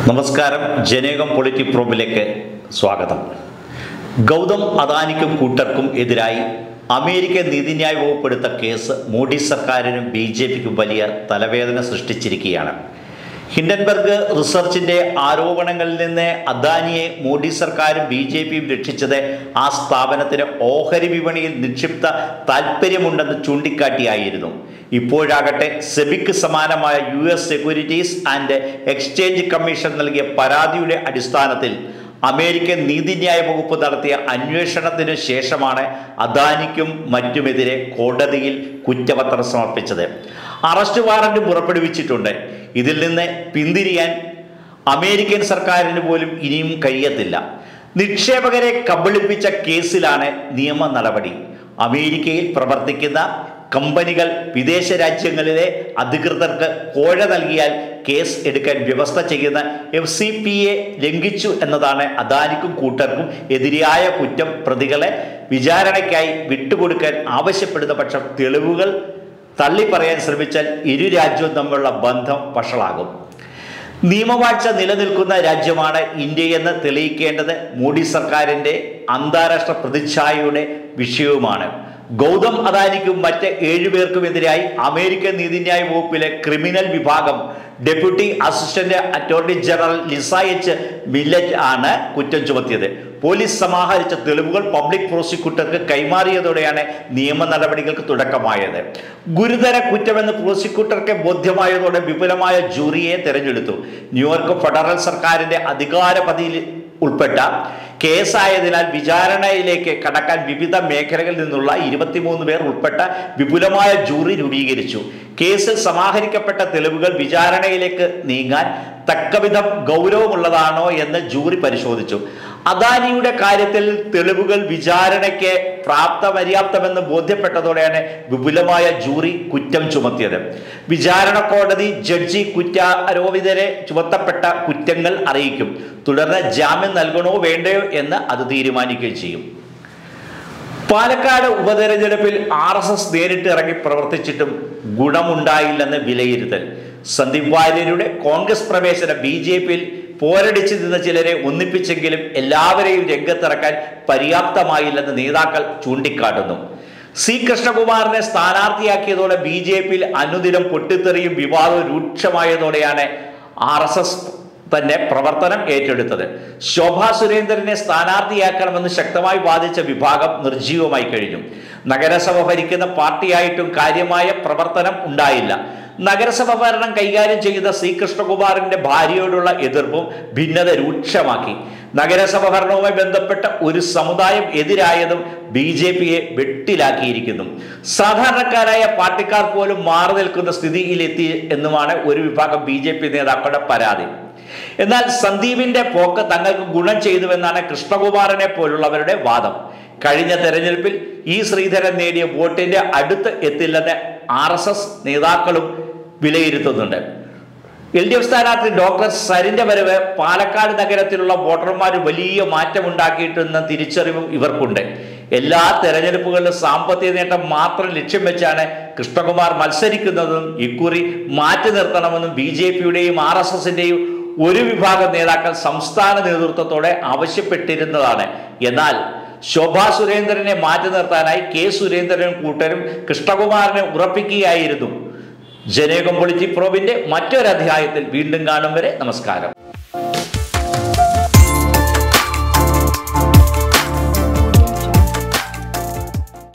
നമസ്കാരം. ജനേകം പൊളിറ്റിക് പ്രോബിലേക്ക് സ്വാഗതം. ഗൗതം അദാനിക്കും കൂട്ടർക്കും എതിരായി അമേരിക്കൻ നീതിന്യായ വകുപ്പ് എടുത്ത കേസ് മോഡി സർക്കാരിനും BJPക്കും വലിയ തലവേദന സൃഷ്ടിച്ചിരിക്കുകയാണ്. ഹിൻഡൻബർഗ് റിസർച്ചിൻ്റെ ആരോപണങ്ങളിൽ നിന്ന് അദാനിയെ മോഡി സർക്കാരും BJPയും രക്ഷിച്ചത് ആ സ്ഥാപനത്തിന് ഓഹരി വിപണിയിൽ നിക്ഷിപ്ത താൽപ്പര്യമുണ്ടെന്ന് ചൂണ്ടിക്കാട്ടിയായിരുന്നു. ഇപ്പോഴാകട്ടെ സെബിക്ക് സമാനമായ US securities and exchange commission നൽകിയ പരാതിയുടെ അടിസ്ഥാനത്തിൽ അമേരിക്കൻ നീതിന്യായ വകുപ്പ് നടത്തിയ അന്വേഷണത്തിന് ശേഷമാണ് അദാനിക്കും മറ്റുമെതിരെ കോടതിയിൽ കുറ്റപത്രം സമർപ്പിച്ചത്. അറസ്റ്റ് വാറന്റ് പുറപ്പെടുവിച്ചിട്ടുണ്ട്. ഇതിൽ നിന്ന് പിന്തിരിയാൻ അമേരിക്കൻ സർക്കാരിന് പോലും ഇനിയും കഴിയത്തില്ല. നിക്ഷേപകരെ കബളിപ്പിച്ച കേസിലാണ് നിയമ നടപടി. അമേരിക്കയിൽ പ്രവർത്തിക്കുന്ന കമ്പനികൾ വിദേശ രാജ്യങ്ങളിലെ അധികൃതർക്ക് കോഴ നൽകിയാൽ കേസ് എടുക്കാൻ വ്യവസ്ഥ ചെയ്യുന്ന FCPA ലംഘിച്ചു എന്നതാണ് അദാനിക്കും കൂട്ടർക്കും എതിരായ കുറ്റം. പ്രതികളെ വിചാരണയ്ക്കായി വിട്ടുകൊടുക്കാൻ ആവശ്യപ്പെടുന്ന പക്ഷം തെളിവുകൾ തള്ളിപ്പറയാൻ ശ്രമിച്ചാൽ ഇരു രാജ്യവും തമ്മിലുള്ള ബന്ധം വഷളാകും. നിയമവാഴ്ച നിലനിൽക്കുന്ന രാജ്യമാണ് ഇന്ത്യയെന്ന് തെളിയിക്കേണ്ടത് മോഡി സർക്കാരിൻ്റെ അന്താരാഷ്ട്ര പ്രതിച്ഛായയുടെ വിഷയവുമാണ്. ഗൗതം അദാനിക്കും മറ്റ് 7 പേർക്കുമെതിരായി അമേരിക്കൻ നീതിന്യായ വകുപ്പിലെ ക്രിമിനൽ വിഭാഗം deputy assistant attorney general Lisa H. Miller ആണ് കുറ്റം ചുമത്തിയത്. പോലീസ് സമാഹരിച്ച തെളിവുകൾ പബ്ലിക് പ്രോസിക്യൂട്ടർക്ക് കൈമാറിയതോടെയാണ് നിയമ നടപടികൾക്ക് തുടക്കമായത്. ഗുരുതര കുറ്റമെന്ന് പ്രോസിക്യൂട്ടർക്ക് ബോധ്യമായതോടെ വിപുലമായ ജൂറിയെ തെരഞ്ഞെടുത്തു. ന്യൂയോർക്ക് ഫെഡറൽ സർക്കാരിൻ്റെ അധികാരപതിയിൽ ഉൾപ്പെട്ട കേസായതിനാൽ വിചാരണയിലേക്ക് കടക്കാൻ വിവിധ മേഖലകളിൽ നിന്നുള്ള 23 പേർ ഉൾപ്പെട്ട വിപുലമായ ജൂറി രൂപീകരിച്ചു. കേസിൽ സമാഹരിക്കപ്പെട്ട തെളിവുകൾ വിചാരണയിലേക്ക് നീങ്ങാൻ തക്കവിധം ഗൗരവമുള്ളതാണോ എന്ന് ജൂറി പരിശോധിച്ചു. അദാനിയുടെ കാര്യത്തിൽ തെളിവുകൾ വിചാരണയ്ക്ക് പര്യാപ്തമെന്ന് ബോധ്യപ്പെട്ടതോടെയാണ് വിപുലമായ ജൂറി കുറ്റം ചുമത്തിയത്. വിചാരണ കോടതി ജഡ്ജി കുറ്റാരോപിതരെ ചുമത്തപ്പെട്ട കുറ്റങ്ങൾ അറിയിക്കും. തുടർന്ന് ജാമ്യം നൽകണോ വേണ്ടയോ എന്ന് അത് തീരുമാനിക്കുകയും ചെയ്യും. പാലക്കാട് ഉപതെരഞ്ഞെടുപ്പിൽ RSS നേരിട്ട് ഇറങ്ങി പ്രവർത്തിച്ചിട്ടും ഗുണമുണ്ടായില്ലെന്ന് വിലയിരുത്തൽ. സന്ദീപ് വാര്യരുടെ കോൺഗ്രസ് പ്രവേശനം BJPയിൽ പോരടിച്ചു നിന്ന ചിലരെ ഒന്നിപ്പിച്ചെങ്കിലും എല്ലാവരെയും രംഗത്തിറക്കാൻ പര്യാപ്തമായില്ലെന്ന് നേതാക്കൾ ചൂണ്ടിക്കാട്ടുന്നു. C. കൃഷ്ണകുമാറിനെ സ്ഥാനാർത്ഥിയാക്കിയതോടെ BJPയിൽ അനുദിനം പൊട്ടിത്തെറിയും വിവാദവും രൂക്ഷമായതോടെയാണ് RSS തന്നെ പ്രവർത്തനം ഏറ്റെടുത്തത്. ശോഭാ സുരേന്ദ്രനെ സ്ഥാനാർത്ഥിയാക്കണമെന്ന് ശക്തമായി വാദിച്ച വിഭാഗം നിർജ്ജീവമായി കഴിഞ്ഞു. നഗരസഭ ഭരിക്കുന്ന പാർട്ടിയായിട്ടും കാര്യമായ പ്രവർത്തനം ഉണ്ടായില്ല. നഗരസഭ ഭരണം കൈകാര്യം ചെയ്ത C. കൃഷ്ണകുമാറിന്റെ ഭാര്യയോടുള്ള എതിർപ്പും ഭിന്നത രൂക്ഷമാക്കി. നഗരസഭ ഭരണവുമായി ബന്ധപ്പെട്ട ഒരു സമുദായം എതിരായതും BJPയെ വെട്ടിലാക്കിയിരിക്കുന്നു. സാധാരണക്കാരായ പാർട്ടിക്കാർ പോലും മാറി നിൽക്കുന്ന സ്ഥിതിയിലെത്തി എന്നുമാണ് ഒരു വിഭാഗം BJP നേതാക്കളുടെ പരാതി. എന്നാൽ സന്ദീപിന്റെ പോക്ക് തങ്ങൾക്ക് ഗുണം ചെയ്തുവെന്നാണ് കൃഷ്ണകുമാറിനെ പോലുള്ളവരുടെ വാദം. കഴിഞ്ഞ തെരഞ്ഞെടുപ്പിൽ E. ശ്രീധരൻ നേടിയ വോട്ടിന്റെ അടുത്ത് എത്തില്ലെന്ന് RSS നേതാക്കളും വിലയിരുത്തുന്നുണ്ട്. LDF സ്ഥാനാർത്ഥി ഡോക്ടർ സരിന്റെ വരവ് പാലക്കാട് നഗരത്തിലുള്ള വോട്ടർമാർ വലിയ മാറ്റമുണ്ടാക്കിയിട്ടുണ്ടെന്ന തിരിച്ചറിവും ഇവർക്കുണ്ട്. എല്ലാ തെരഞ്ഞെടുപ്പുകളിലും സാമ്പത്തിക നേട്ടം മാത്രം ലക്ഷ്യം വെച്ചാണ് കൃഷ്ണകുമാർ മത്സരിക്കുന്നതെന്നും ഇക്കുറി മാറ്റി നിർത്തണമെന്നും BJPയുടെയും RSSന്റെയും ഒരു വിഭാഗം നേതാക്കൾ സംസ്ഥാന നേതൃത്വത്തോടെ ആവശ്യപ്പെട്ടിരുന്നതാണ്. എന്നാൽ ശോഭാ സുരേന്ദ്രനെ മാറ്റി നിർത്താനായി K. സുരേന്ദ്രനും കൂട്ടരും കൃഷ്ണകുമാറിനെ ഉറപ്പിക്കുകയായിരുന്നു. ജനേകം പൊളിറ്റിക് പ്രോബിന്റെ മറ്റൊരധ്യായത്തിൽ വീണ്ടും കാണും വരെ നമസ്കാരം.